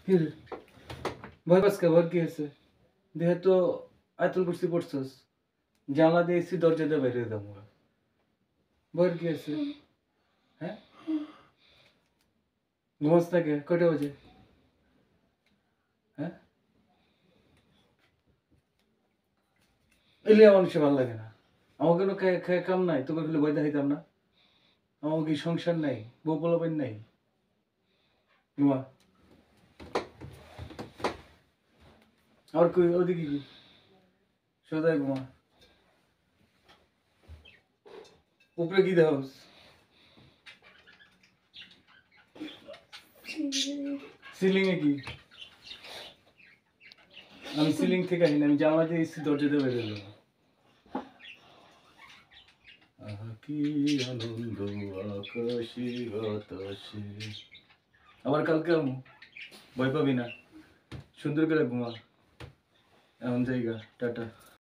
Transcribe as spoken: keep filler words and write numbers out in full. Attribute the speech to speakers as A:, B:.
A: কি রে ভয় পাস কে? ভয় কি হয়েছে? দেহে তো আয়তল কুরসি পড়ছস, জানলা দিয়ে এসি দরজা দিয়ে বেরিয়ে যাবো। ভয়ের কি আছে? হ্যাঁ, ঘুমাস না কে? কয়টা বাজে? হ্যাঁ, এলে মানুষের ভালো লাগে না। আমার কোনো খেয়ে কাম নাই, তোকে গেলে ভয় দেখাইতাম না। আমার কি সংসার নাই, বউ পোলাপাইন নাই? ঘুমা। আর কই ওদিকে কি? সোজা ঘুমা। উপরে কি দেখাস? সিলিং এ কি? আমি সিলিং থেকে আসিনি, আমি জানলা দিয়ে এসি দরজা দিয়ে বেরিয়ে যাবো। আহা কি আনন্দ আকাশে বাতাসে। আবার কালকে আমি ভয় পাবি না, সুন্দর করে ঘুমা। এমন জায়গা। টাটা।